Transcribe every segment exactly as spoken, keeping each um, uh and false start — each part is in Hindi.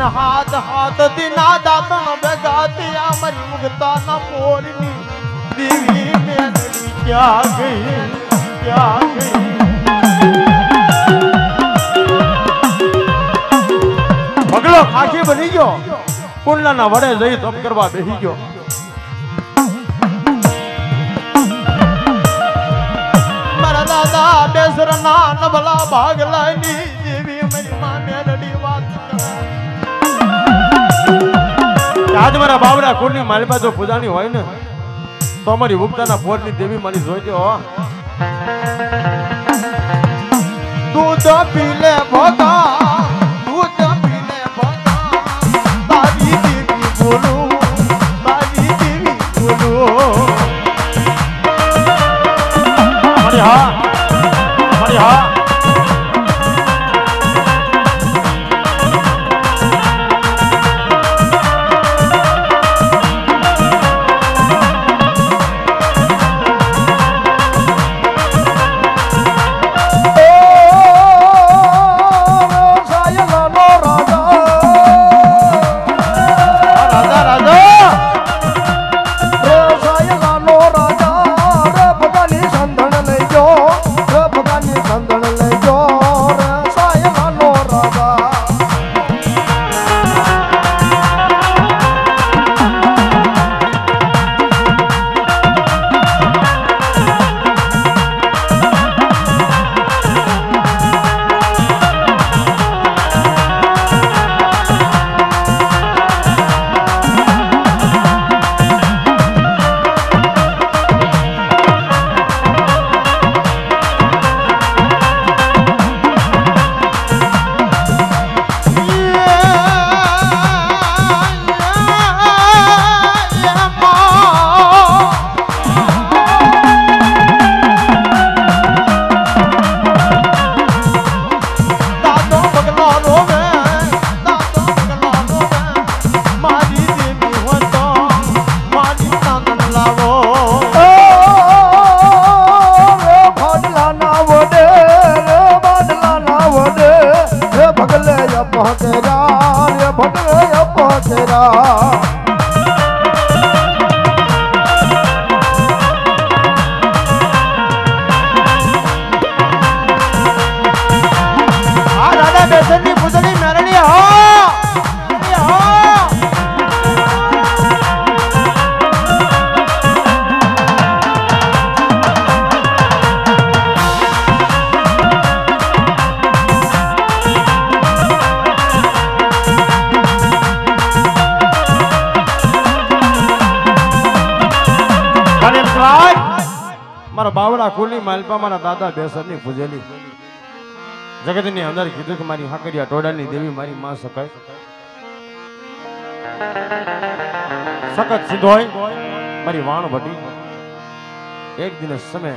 हाथ हाथ दिना दातन बेगाती अमरी मुगता न मोरनी देवी मेरी क्या गई क्या गई पगलो खासी बनी गयो कुंडला ना वड़े जई तप करवा बेही गयो मारा दादा बेसर ना नबला भाग लानी देवी मेरी मां मेलडी बात आज मारा बावड़ा कुंडनी मारी पास जो पूजानी होय ने तो मारी उगताना पोरनी देवी मारी जोईती हो दूध पीले भोगा दूध पीले भोगा तारी देवी बोलो तारी देवी बोलो हमारी हाँ हमारी हाँ मारा बावड़ा कुलनी मालपा मारा दादा बेसरनी पूजेली जगतनी अंदर कीधु के मारी हाकरिया टोडानी देवी मारी मां सकाय सकत सिद्धोय मारी वाण वडी एक दिन समय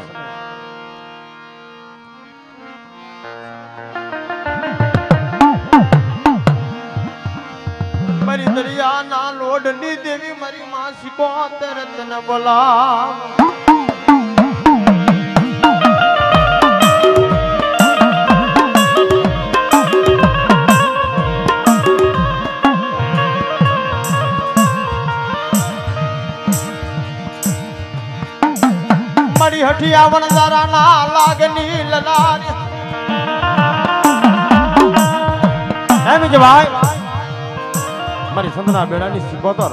मारी दरिया ना लोडनी देवी मारी मां सिको तरत न बोला हठिया वन जरा ना लागनी ललार है मुझे भाई मारी संतना बेड़ानी सिकोतर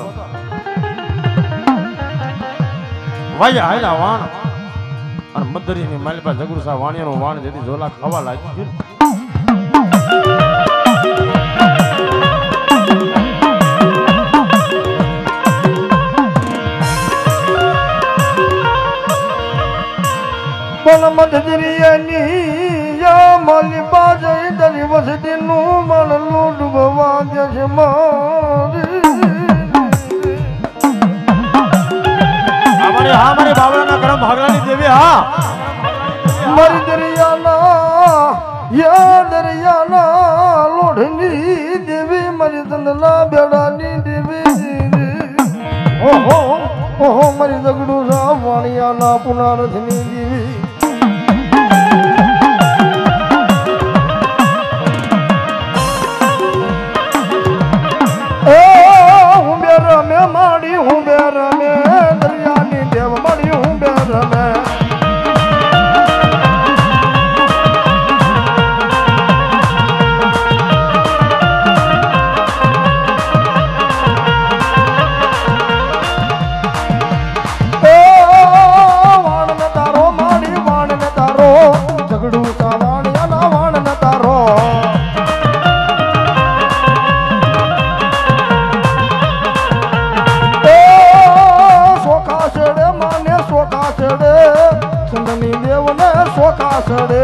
भाई आयला वाण और मदरी ने माली पर जगुर सा वाणिया नो वाण जेती झोला खावा लागी मधुरियानी या माली बाजे दरी बस दिनू मन लूट भवा जस मारी हमारे हाँ हमारे बाबा ना करम भागलानी देवी हाँ मरी दरियाना या दरियाना लोढ़नी देवी मरी दंदला बेड़ानी देवी ओहो ओहो मरी दगड़ू सा वाणिया ना पुनारथनी देवी खोखा सड़े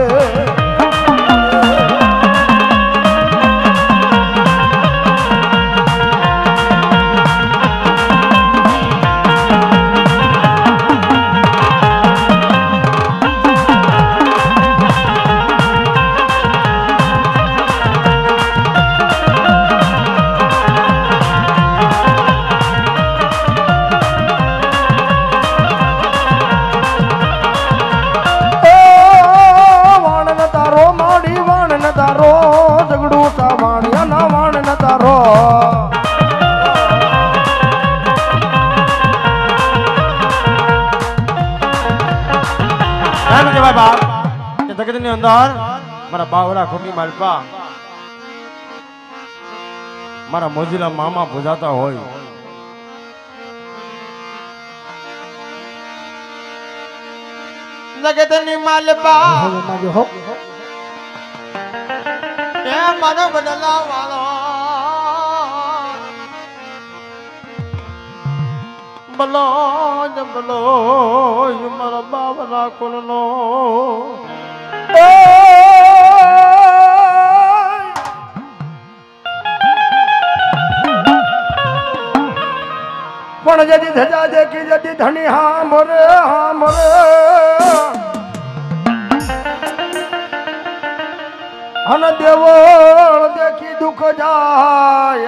जगत ની અંદર મારા બાવડા ખોકી માલપા મારા મોજીલા મામા પૂજાતા હોય જગત ની માલપા એ મારો બદલા વાળો બલો બલો મારા બાવડા કોલનો पण जदी धजा देखी जदी धनी हाँ मोरे हाँ मोरे हन देवल देखी दुख जाय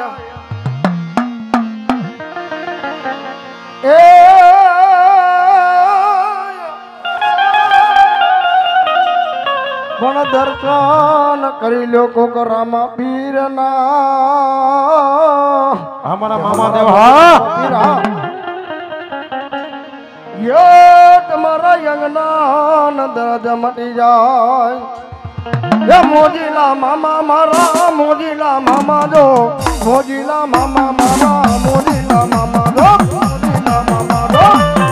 ए पण दर्शन करी लो को रामा पीर ना हमारा मामा देव हाँ ये तुम्हारा यंगना दर्द मटी जाए ये मोजीला मामा मारा मोजीला मामा दो मोजीला मामा मामा मोजीला मामा दो मोजीला मामा दो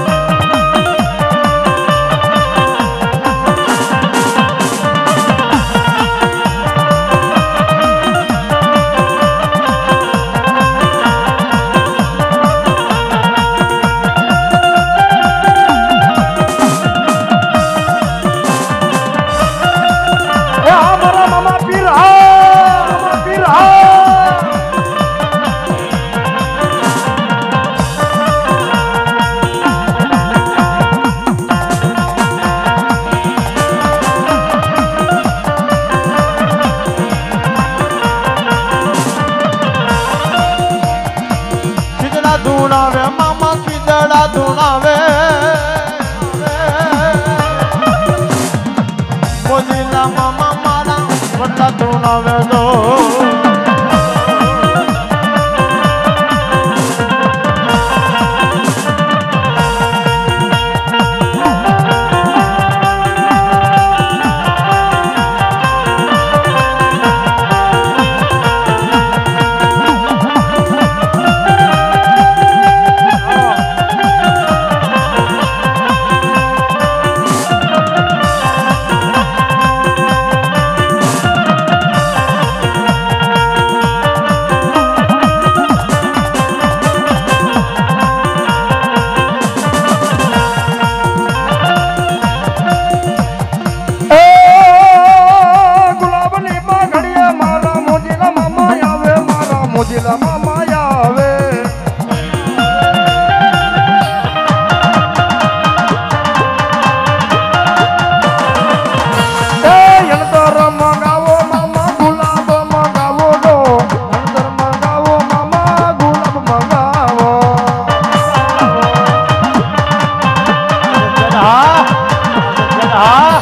धुनावे मामा खिजड़ा धुनावे मोजीला मामा मारा बड़ा धुनावे दो मोजीला मामा आवे ए यंतर मंगावो मामा गुलाब मंगावो दो यंतर मंगावो मामा गुलाब मंगावो हाँ हाँ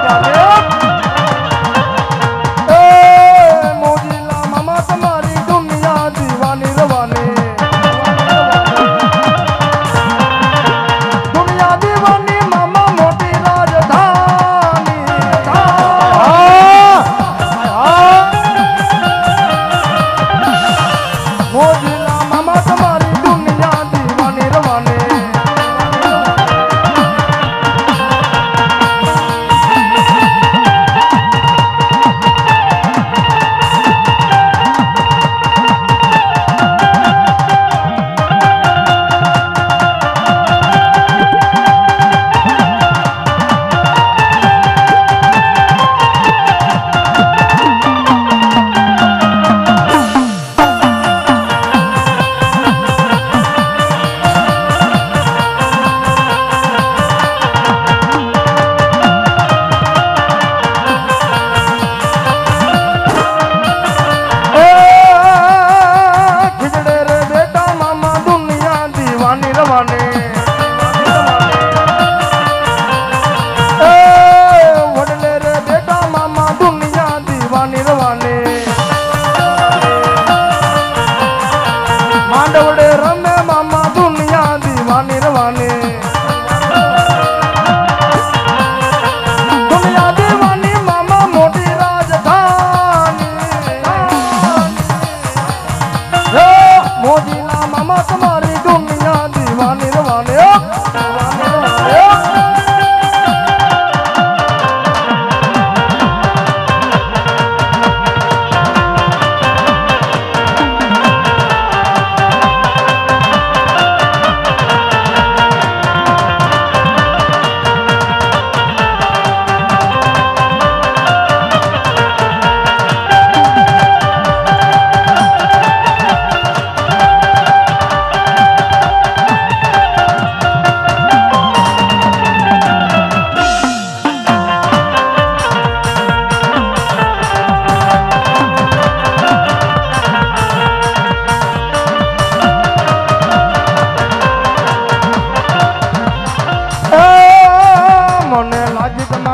मोजीला मामा तुम्हारी दुनिया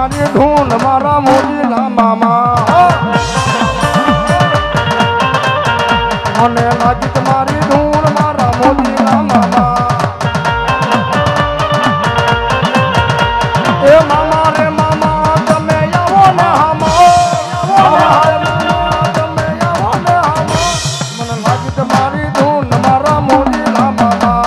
मारी धून मारा मोदी ना मामा મને લાગી તમારી ધૂન મારા મોદી ના મામા એ મામા રે મામા તમે આવો ને હામા તમે આવો ને હામા મને લાગી તમારી ધૂન મારા મોદી ના મામા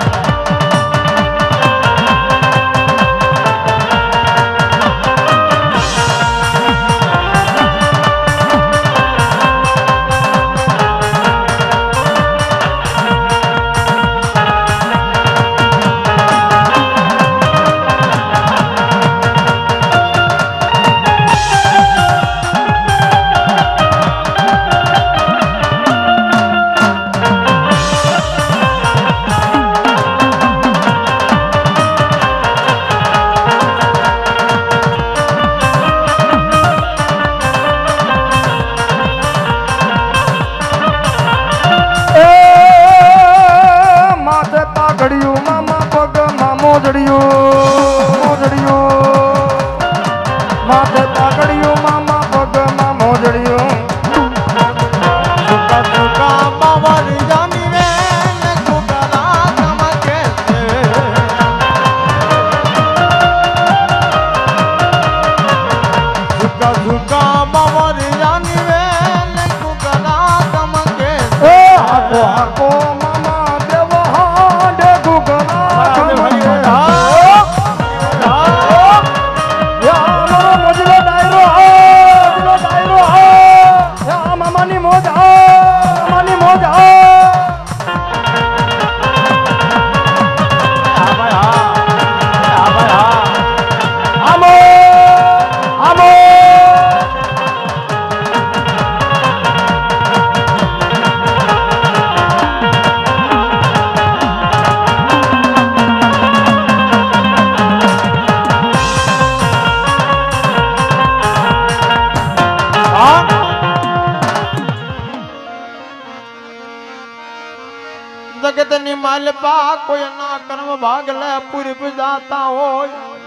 जगत निमालपा कोई ना कर्म भागले पूरी बुझाता होय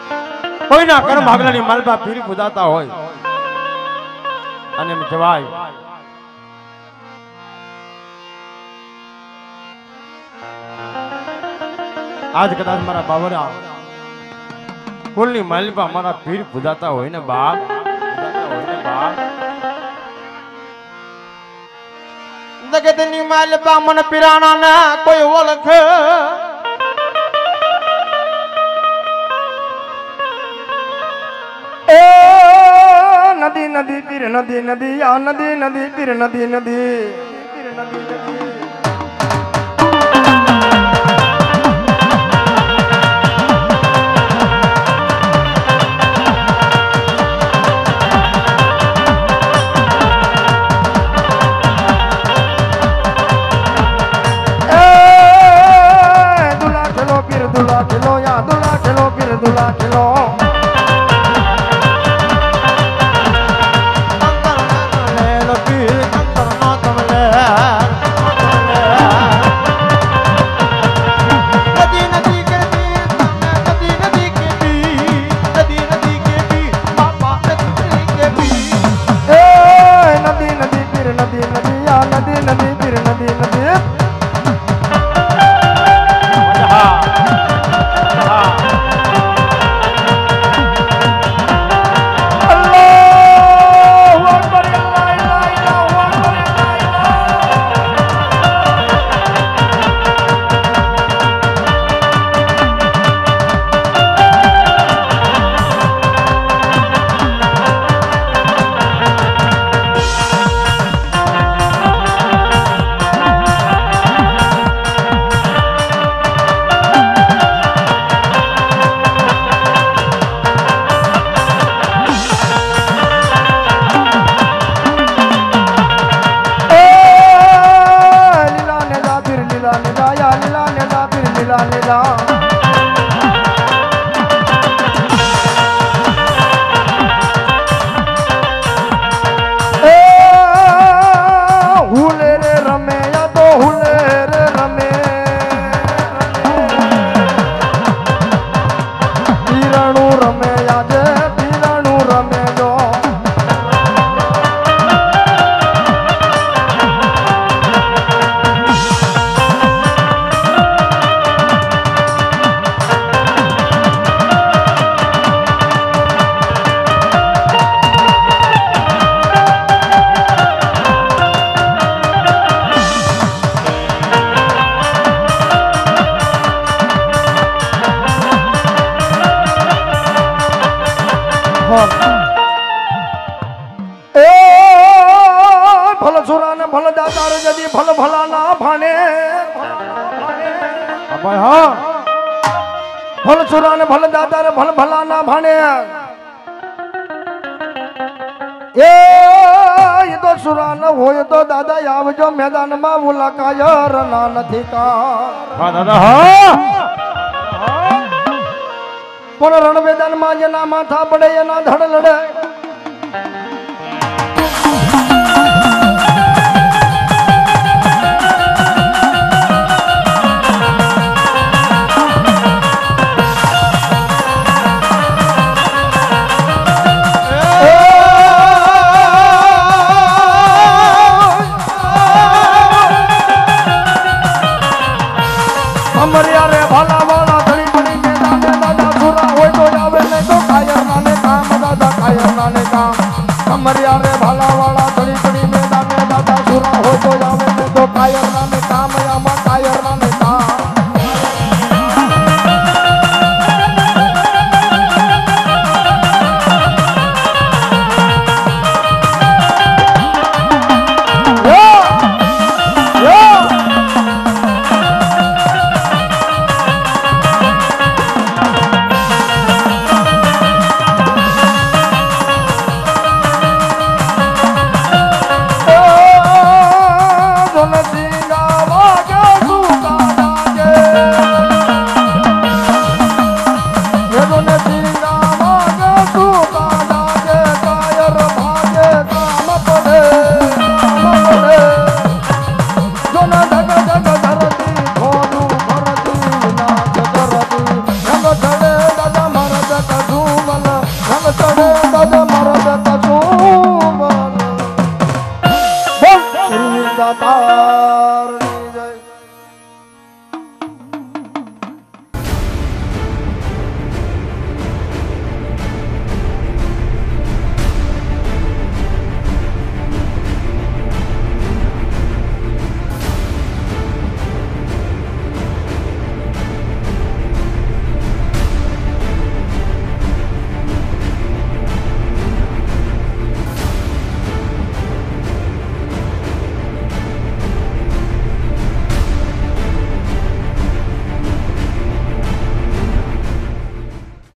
कोई ना कर्म भागला निमालपा पूरी बुझाता होय અને જવાય आज कदाच मारा बाबरा कुलनी मालपा मारा पीर बुझाता होय ने बाप बुझाता होय ने बाप जगत निमालपा मन पिराना ना कोई ओळख ए नदी नदी पीर नदी नदी या नदी नदी पीर नदी नदी पीर नदी नदी दुला खिलो या दुला खिलो फिर दुला खिलो कंकर ले लो पीर कंकर ना तुम ले ए भल सुरा ने भल दाता रे यदि भल भला ना भाने भाई हाँ भल सुरा ने भल दाता रे भल भला ना भाने ए ये तो सुरा न होय तो दादा आवजो मैदान में मुलाकात रना નથી का हाँ दादा हाँ पण रण मैदान में जना माथा पड़े ना धड़ लड़े अमरिया रे भला वाला धड़ी बड़ी मैदान में दादा सुरा होय तो जावे नहीं तो कायर नाने काम दादा कायर नाने काम अमरिया रे